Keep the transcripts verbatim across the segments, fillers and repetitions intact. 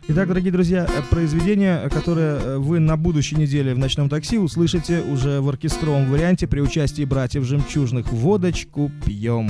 Итак, дорогие друзья, произведение, которое вы на будущей неделе в «Ночном такси» услышите уже в оркестровом варианте при участии братьев Жемчужных. «Водочку пьем».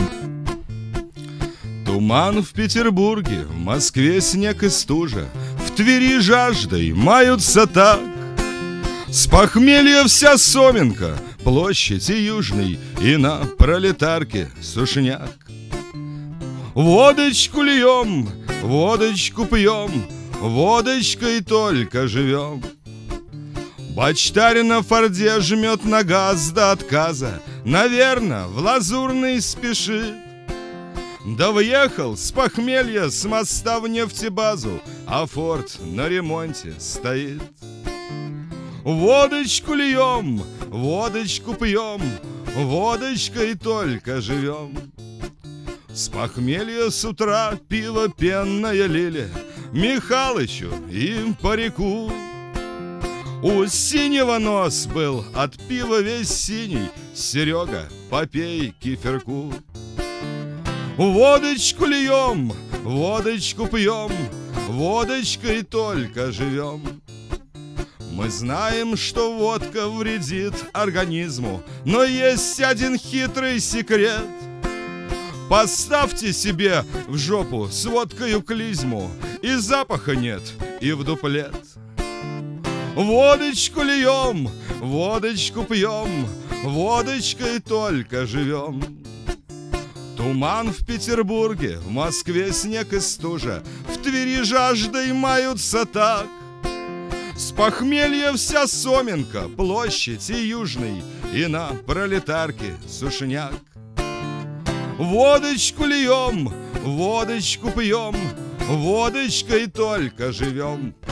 Туман в Петербурге, в Москве снег и стужа, в Твери жаждой маются так. С похмелья вся Соменка, площадь и Южный, и на Пролетарке сушняк. Водочку льем, водочку пьем, водочкой только живем. Бочтарь на Форде жмет на газ до отказа, наверно, в Лазурный спешит. Да въехал с похмелья с моста в нефтебазу, а Форд на ремонте стоит. Водочку льем, водочку пьем, водочкой только живем. С похмелья с утра пиво пенное лили Михалычу и парику. У синего нос был от пива весь синий, Серега, попей киферку. Водочку льем, водочку пьем, водочкой только живем. Мы знаем, что водка вредит организму, но есть один хитрый секрет. Поставьте себе в жопу с водкою клизму, и запаха нет, и в дуплет. Водочку льем, водочку пьем, водочкой только живем. Туман в Петербурге, в Москве снег и стужа, в Твери жаждой маются так. С похмелья вся Соменка, площадь и Южный, и на Пролетарке сушняк. Водочку льем, водочку пьем, водочкой только живем.